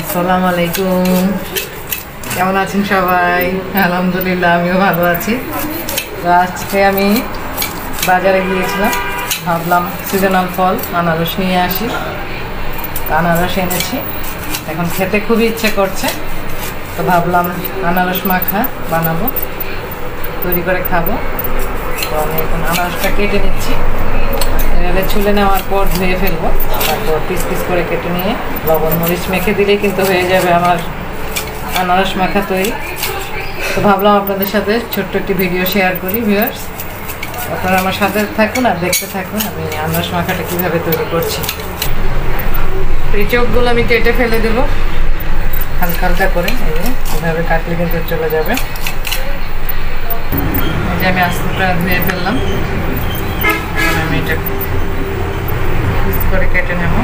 আসসালামু আলাইকুম, কেমন আছেন সবাই? আলহামদুলিল্লাহ, আমিও ভালো আছি। তো আজকে আমি বাজারে গিয়েছিলাম, ভাবলাম সিজনাল ফল আনারস নিয়ে আসি। আনারস এনেছি, এখন খেতে খুবই ইচ্ছে করছে, তো ভাবলাম আনারস মাখা বানাবো, তৈরি করে খাবো। তো আমি এখন আনারসটা কেটে নিচ্ছি, এভাবে ছুলে নেওয়ার পর ধুয়ে ফেলবো, তারপর পিস পিস করে কেটে নিয়ে লবণ মরিচ মেখে দিলেই কিন্তু হয়ে যাবে আমার আনারস মাখা তৈরি। তো ভাবলাম আপনাদের সাথে ছোট্ট একটি ভিডিও শেয়ার করি। ভিউয়ার্স, আপনারা আমার সাথে থাকুন আর দেখতে থাকুন আমি আনারস মাখাটা কীভাবে তৈরি করছি। এই চোখগুলো আমি কেটে ফেলে দেবো হালকা হালকা করে, এইভাবে কাটলে কিন্তু চলে যাবে। এই যে আমি আস্তেটা ধুয়ে ফেললাম, আমি এটা পিস করে কেটে নেব।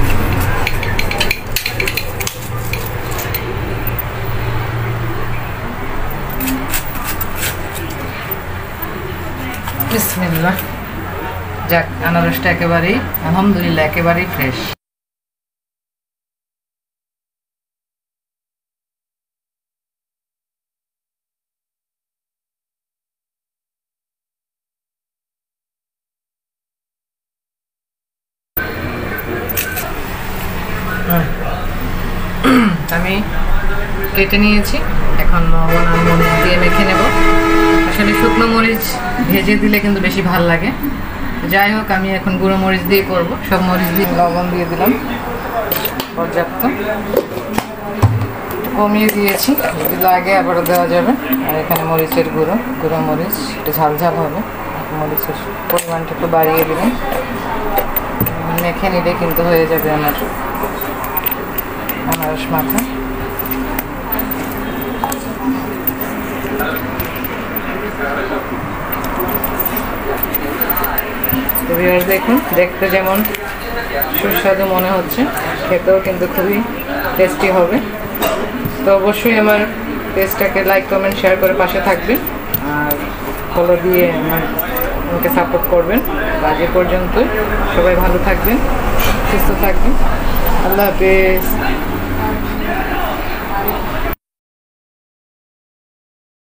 বিসমিল্লাহ। যাক, আনারসটা একেবারেই আলহামদুলিল্লাহ একেবারেই ফ্রেশ। আমি কেটে নিয়েছি, এখন লবণ আর মরিচ দিয়ে মেখে নেব। আসলে শুকনো মরিচ ভেজে দিলে কিন্তু বেশি ভাল লাগে। যাই হোক, আমি এখন গুঁড়ো মরিচ দিয়ে করব। সব মরিচ দিয়ে লবণ দিয়ে দিলাম পর্যাপ্ত, কমিয়ে দিয়েছি, যদি লাগে আবারও দেওয়া যাবে। আর এখানে মরিচের গুঁড়ো মরিচ, একটু ঝাল ঝাল হবে, মরিচের পরিমাণটা একটু বাড়িয়ে দিলাম। মেখে নিলে কিন্তু হয়ে যাবে আমার আনারস মাখা। দেখুন, দেখতে যেমন সুস্বাদু মনে হচ্ছে, খেতেও কিন্তু খুবই টেস্টি হবে। তো অবশ্যই আমার পেজটাকে লাইক কমেন্ট শেয়ার করে পাশে থাকবেন আর ফলো দিয়ে আমাকে সাপোর্ট করবেন। আজ এ পর্যন্তই, সবাই ভালো থাকবেন, সুস্থ থাকবেন। আল্লাহ হাফেজ।